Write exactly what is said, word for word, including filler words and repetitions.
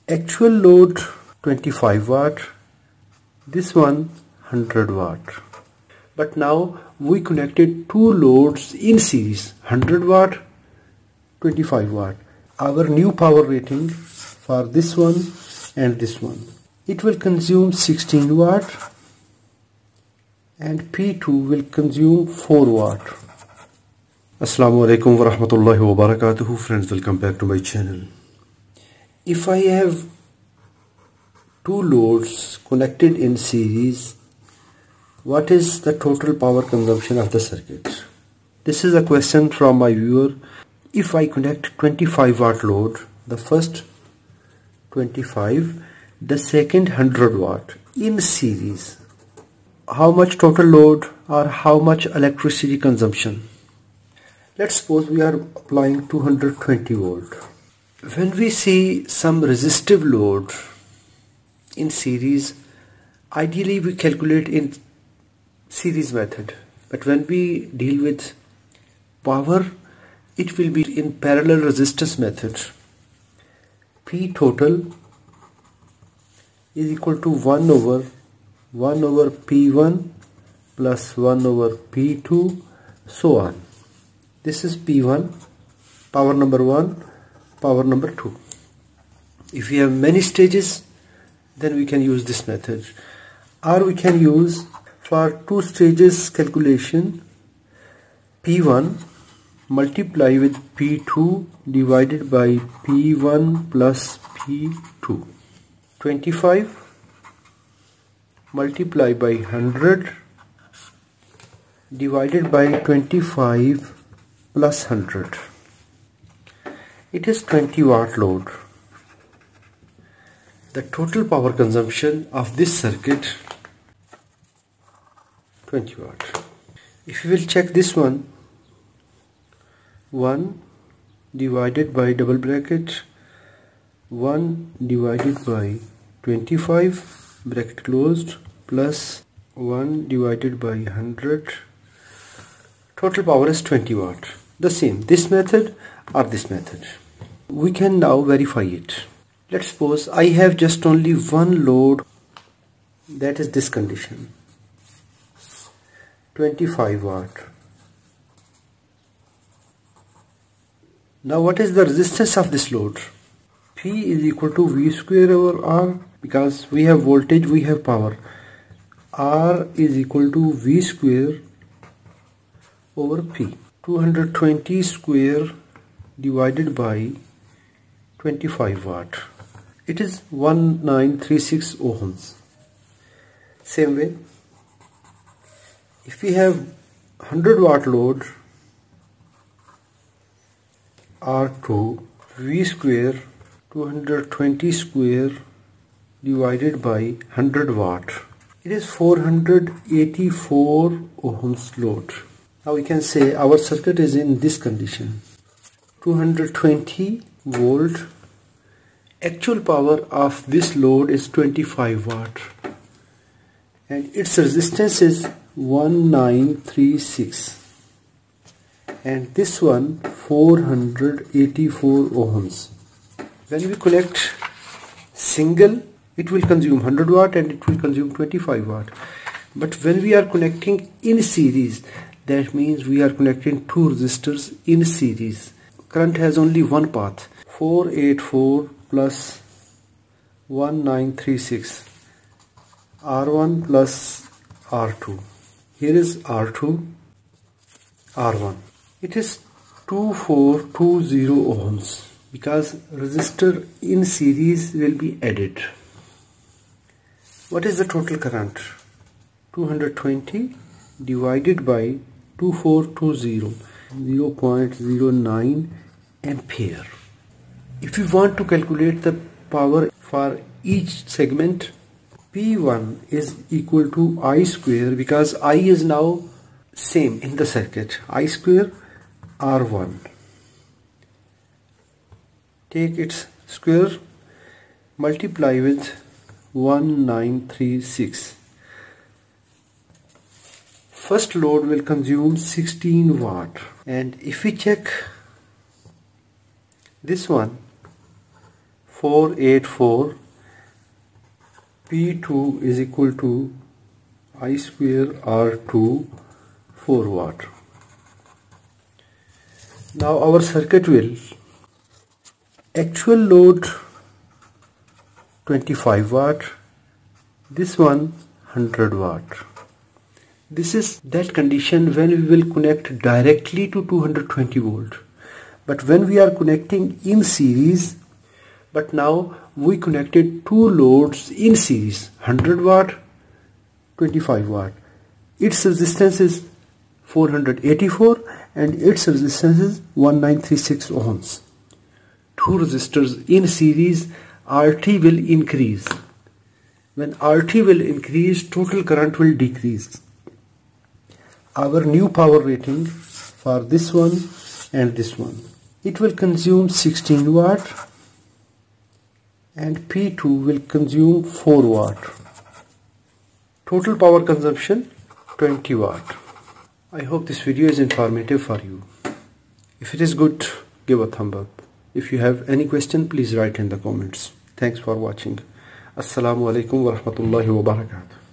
Actual load twenty-five watt, this one one hundred watt. But now we connected two loads in series, one hundred watt, twenty-five watt. Our new power rating for this one and this one, it will consume sixteen watt and P two will consume four watt. Assalamu alaikum wa rahmatullahi wa barakatuhu. Friends, welcome back to my channel. If I have two loads connected in series, what is the total power consumption of the circuit? This is a question from my viewer. If I connect twenty-five watt load, the first twenty-five, the second one hundred watt in series, how much total load or how much electricity consumption? Let's suppose we are applying two hundred twenty volt. When we see some resistive load in series, ideally we calculate in series method, but when we deal with power, it will be in parallel resistance method. P total is equal to one over one over P one plus one over P two, so on. This is P one, power number one, power number two. If we have many stages, then we can use this method, or we can use for two stages calculation P one multiply with P two divided by P one plus P two. twenty-five multiply by one hundred divided by twenty-five plus one hundred. It is twenty watt load. The total power consumption of this circuit, twenty watt. If you will check this one, one divided by double bracket one divided by twenty-five bracket closed plus one divided by one hundred, total power is twenty watt. The same, this method or this method. We can now verify it. Let's suppose I have just only one load, that is this condition, twenty-five watt. Now what is the resistance of this load? P is equal to V square over R, because we have voltage, we have power. R is equal to V square over P. two hundred twenty square divided by twenty-five watt. It is one thousand nine hundred thirty-six ohms. Same way, if we have one hundred watt load, R two, V square, two hundred twenty square divided by one hundred watt. It is four hundred eighty-four ohms load. Now we can say our circuit is in this condition. two hundred twenty volt. Actual power of this load is twenty-five watt. And its resistance is one thousand nine hundred thirty-six. And this one four hundred eighty-four ohms. When we connect single, it will consume one hundred watt and it will consume twenty-five watt. But when we are connecting in series, that means we are connecting two resistors in series. Current has only one path, four hundred eighty-four plus one thousand nine hundred thirty-six, R one plus R two. Here is R two, R one. It is two thousand four hundred twenty ohms, because resistor in series will be added. What is the total current? two hundred twenty divided by two thousand four hundred twenty, zero point zero nine ampere. If you want to calculate the power for each segment, P one is equal to I square, because I is now same in the circuit, I square R one. Take its square, multiply with one thousand nine hundred thirty-six. First load will consume sixteen watt, and if we check this one, four eighty-four. P two is equal to I square R two, four watt. Now our circuit will actual load twenty-five watt, this one one hundred watt. This is that condition when we will connect directly to two hundred twenty volt. But when we are connecting in series, but now we connected two loads in series, one hundred watt, twenty-five watt. Its resistance is four hundred eighty-four and its resistance is one nine three six ohms. Two resistors in series, R T will increase. When R T will increase, total current will decrease. Our new power rating for this one and this one, it will consume sixteen watt and P two will consume four watt. Total power consumption twenty watt. I hope this video is informative for you. If it is good, give a thumb up. If you have any question, please write in the comments. Thanks for watching. Assalamu alaikum wa rahmatullahi wa barakatuh.